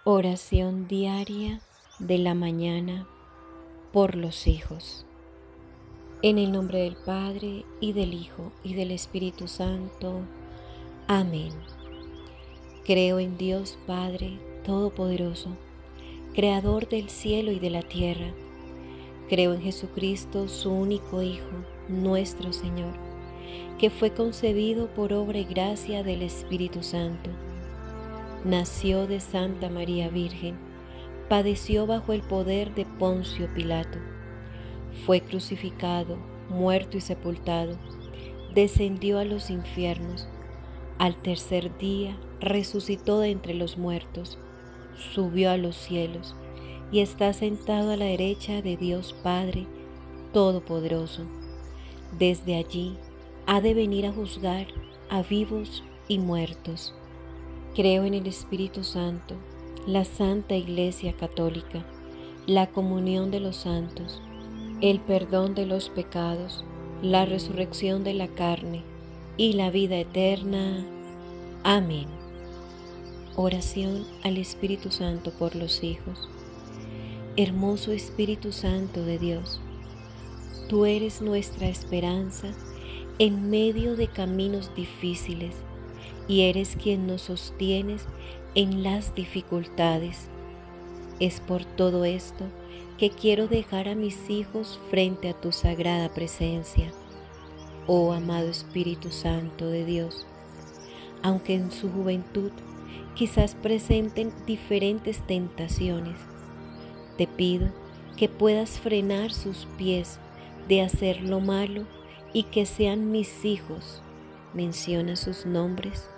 Oración diaria de la mañana por los hijos. En el nombre del Padre, y del Hijo, y del Espíritu Santo. Amén. Creo en Dios Padre Todopoderoso, Creador del cielo y de la tierra. Creo en Jesucristo, su único Hijo, nuestro Señor, que fue concebido por obra y gracia del Espíritu Santo. Nació de Santa María Virgen, padeció bajo el poder de Poncio Pilato, fue crucificado, muerto y sepultado, descendió a los infiernos, al tercer día resucitó de entre los muertos, subió a los cielos y está sentado a la derecha de Dios Padre Todopoderoso. Desde allí ha de venir a juzgar a vivos y muertos. Creo en el Espíritu Santo, la Santa Iglesia Católica, la comunión de los santos, el perdón de los pecados, la resurrección de la carne y la vida eterna. Amén. Oración al Espíritu Santo por los hijos. Hermoso Espíritu Santo de Dios, tú eres nuestra esperanza en medio de caminos difíciles, y eres quien nos sostienes en las dificultades. Es por todo esto que quiero dejar a mis hijos frente a tu sagrada presencia, oh amado Espíritu Santo de Dios. Aunque en su juventud quizás presenten diferentes tentaciones, te pido que puedas frenar sus pies de hacer lo malo y que sean mis hijos. Menciona sus nombres.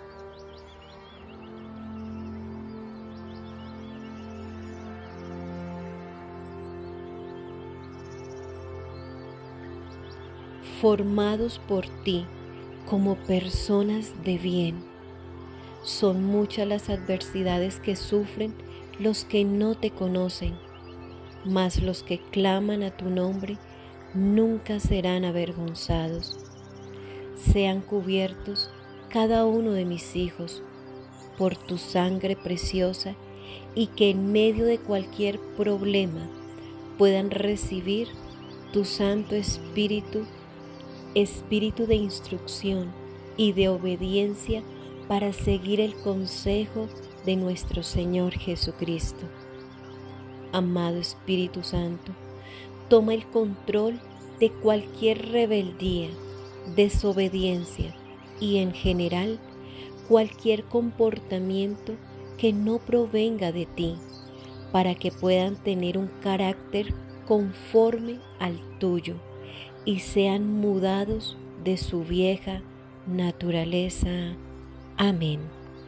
Formados por ti como personas de bien. Son muchas las adversidades que sufren los que no te conocen, mas los que claman a tu nombre nunca serán avergonzados. Sean cubiertos cada uno de mis hijos por tu sangre preciosa, y que en medio de cualquier problema puedan recibir tu Santo Espíritu, Espíritu de instrucción y de obediencia para seguir el consejo de nuestro Señor Jesucristo. Amado Espíritu Santo, toma el control de cualquier rebeldía, desobediencia y en general cualquier comportamiento que no provenga de ti, para que puedan tener un carácter conforme al tuyo y sean mudados de su vieja naturaleza. Amén.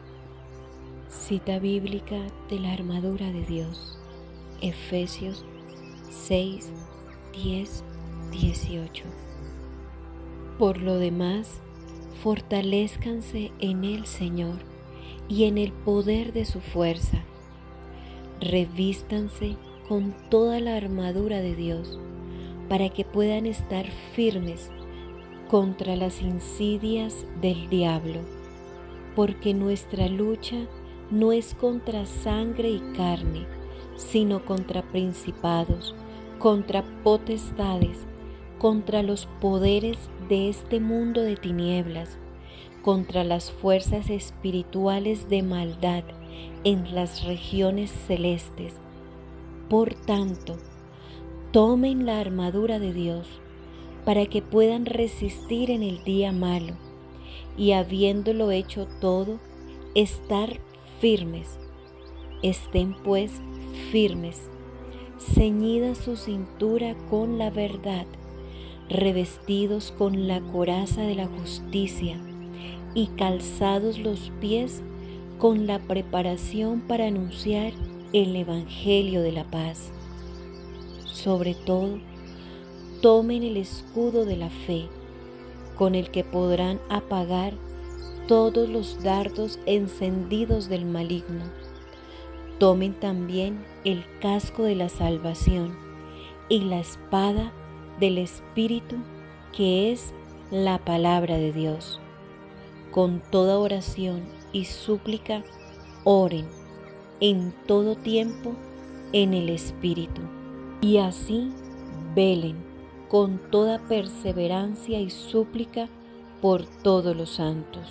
Cita bíblica de la armadura de Dios. Efesios 6, 10, 18. Por lo demás, fortalézcanse en el Señor y en el poder de su fuerza. Revístanse con toda la armadura de Dios, para que puedan estar firmes contra las insidias del diablo, porque nuestra lucha no es contra sangre y carne, sino contra principados, contra potestades, contra los poderes de este mundo de tinieblas, contra las fuerzas espirituales de maldad en las regiones celestes. Por tanto, tomen la armadura de Dios para que puedan resistir en el día malo, y habiéndolo hecho todo, estar firmes. Estén pues firmes, ceñida su cintura con la verdad, revestidos con la coraza de la justicia y calzados los pies con la preparación para anunciar el Evangelio de la paz. Sobre todo, tomen el escudo de la fe, con el que podrán apagar todos los dardos encendidos del maligno. Tomen también el casco de la salvación y la espada del Espíritu, que es la palabra de Dios. Con toda oración y súplica, oren en todo tiempo en el Espíritu, y así velen con toda perseverancia y súplica por todos los santos.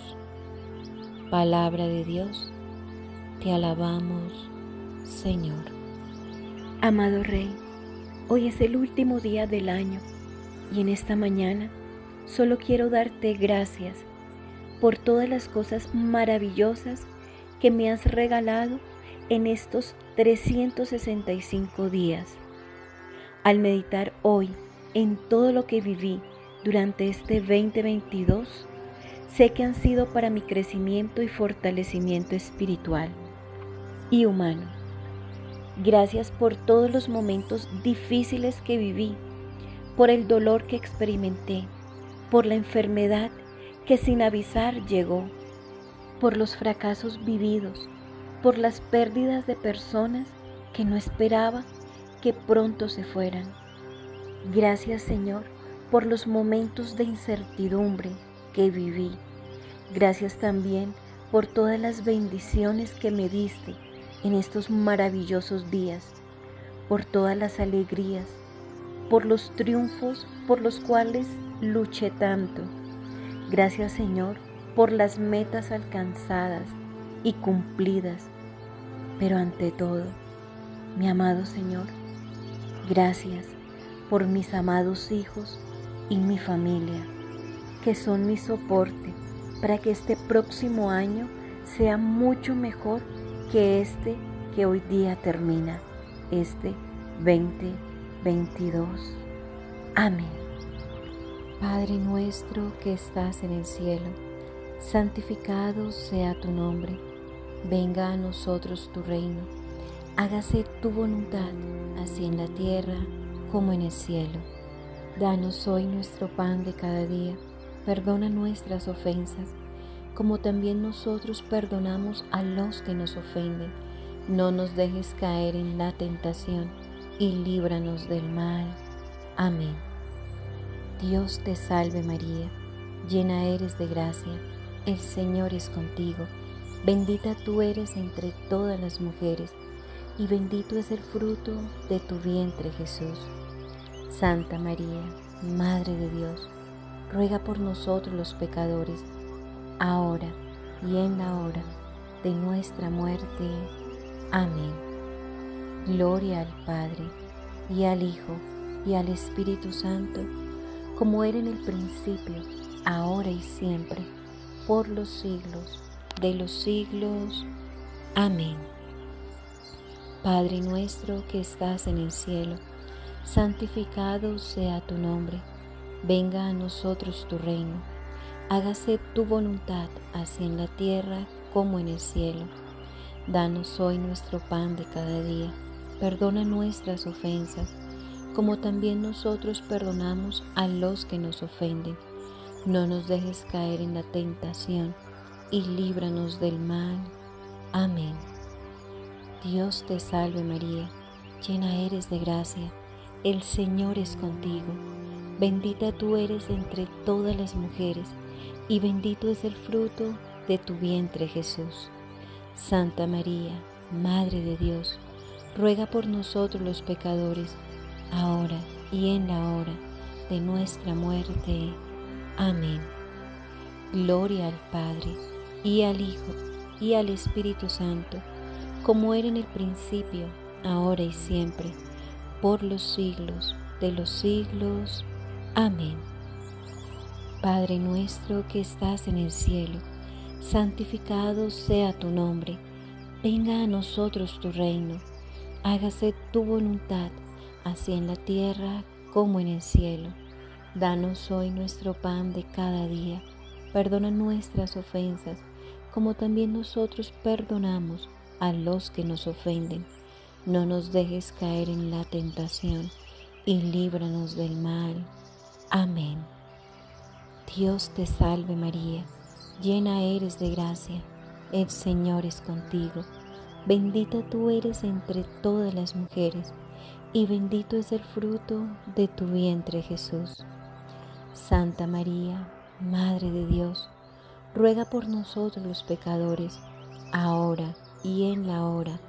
Palabra de Dios, te alabamos, Señor. Amado Rey, hoy es el último día del año y en esta mañana solo quiero darte gracias por todas las cosas maravillosas que me has regalado en estos 365 días. Al meditar hoy en todo lo que viví durante este 2022, sé que han sido para mi crecimiento y fortalecimiento espiritual y humano. Gracias por todos los momentos difíciles que viví, por el dolor que experimenté, por la enfermedad que sin avisar llegó, por los fracasos vividos, por las pérdidas de personas que no esperaba que pronto se fueran. Gracias, Señor, por los momentos de incertidumbre que viví. Gracias también por todas las bendiciones que me diste en estos maravillosos días, por todas las alegrías, por los triunfos por los cuales luché tanto. Gracias, Señor, por las metas alcanzadas y cumplidas. Pero ante todo, mi amado Señor, gracias por mis amados hijos y mi familia, que son mi soporte para que este próximo año sea mucho mejor que este que hoy día termina, este 2022. Amén. Padre nuestro que estás en el cielo, santificado sea tu nombre. Venga a nosotros tu reino. Hágase tu voluntad, así en la tierra como en el cielo. Danos hoy nuestro pan de cada día. Perdona nuestras ofensas, como también nosotros perdonamos a los que nos ofenden. No nos dejes caer en la tentación y líbranos del mal. Amén. Dios te salve María, llena eres de gracia, el Señor es contigo. Bendita tú eres entre todas las mujeres, y bendito es el fruto de tu vientre Jesús. Santa María, Madre de Dios, ruega por nosotros los pecadores, ahora y en la hora de nuestra muerte. Amén. Gloria al Padre, y al Hijo, y al Espíritu Santo, como era en el principio, ahora y siempre, por los siglos de los siglos. Amén. Padre nuestro que estás en el cielo, santificado sea tu nombre. Venga a nosotros tu reino. Hágase tu voluntad, así en la tierra como en el cielo. Danos hoy nuestro pan de cada día. Perdona nuestras ofensas, como también nosotros perdonamos a los que nos ofenden. No nos dejes caer en la tentación, y líbranos del mal. Amén. Dios te salve María, llena eres de gracia, el Señor es contigo. Bendita tú eres entre todas las mujeres, y bendito es el fruto de tu vientre Jesús. Santa María, Madre de Dios, ruega por nosotros los pecadores, ahora y en la hora de nuestra muerte. Amén. Gloria al Padre, y al Hijo, y al Espíritu Santo, como era en el principio, ahora y siempre, por los siglos de los siglos. Amén. Padre nuestro que estás en el cielo, santificado sea tu nombre. Venga a nosotros tu reino. Hágase tu voluntad, así en la tierra como en el cielo. Danos hoy nuestro pan de cada día. Perdona nuestras ofensas, como también nosotros perdonamos a los que nos ofenden. No nos dejes caer en la tentación, y líbranos del mal. Amén. Dios te salve María, llena eres de gracia, el Señor es contigo. Bendita tú eres entre todas las mujeres, y bendito es el fruto de tu vientre Jesús. Santa María, Madre de Dios, ruega por nosotros los pecadores, ahora y en la hora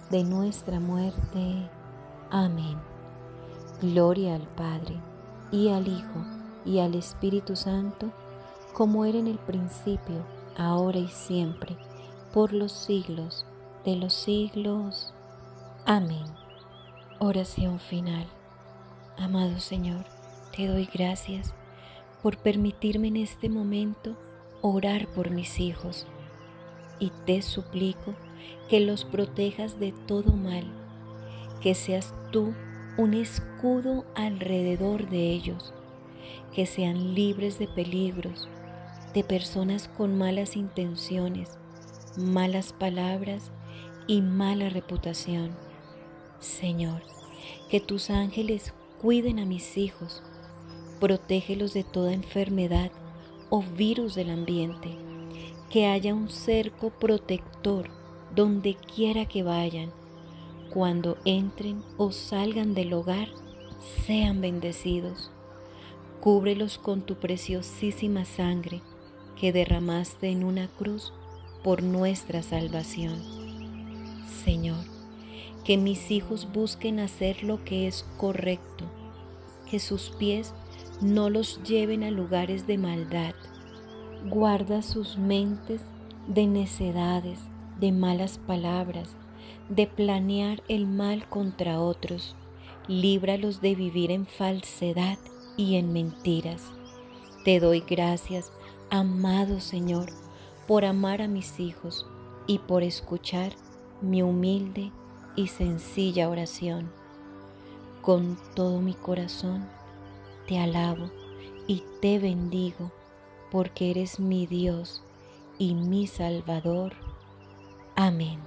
de nuestra muerte. Amén. Gloria al Padre, y al Hijo, y al Espíritu Santo, como era en el principio, ahora y siempre, por los siglos de los siglos. Amén. Oración final. Amado Señor, te doy gracias por permitirme en este momento orar por mis hijos, y te suplico que los protejas de todo mal, que seas tú un escudo alrededor de ellos, que sean libres de peligros, de personas con malas intenciones, malas palabras y mala reputación. Señor, que tus ángeles cuiden a mis hijos, protégelos de toda enfermedad o virus del ambiente, que haya un cerco protector donde quiera que vayan. Cuando entren o salgan del hogar, sean bendecidos. Cúbrelos con tu preciosísima sangre que derramaste en una cruz por nuestra salvación. Señor, que mis hijos busquen hacer lo que es correcto, que sus pies no los lleven a lugares de maldad. Guarda sus mentes de necedades, de malas palabras, de planear el mal contra otros. Líbralos de vivir en falsedad y en mentiras. Te doy gracias, amado Señor, por amar a mis hijos y por escuchar mi humilde y sencilla oración. Con todo mi corazón te alabo y te bendigo, porque eres mi Dios y mi Salvador. Amén.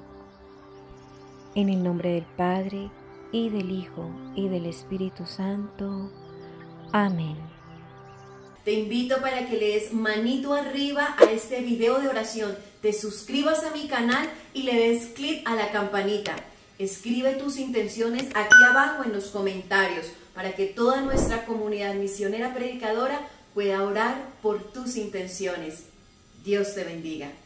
En el nombre del Padre, y del Hijo, y del Espíritu Santo. Amén. Te invito para que le des manito arriba a este video de oración, te suscribas a mi canal y le des clic a la campanita. Escribe tus intenciones aquí abajo en los comentarios para que toda nuestra comunidad misionera predicadora pueda orar por tus intenciones. Dios te bendiga.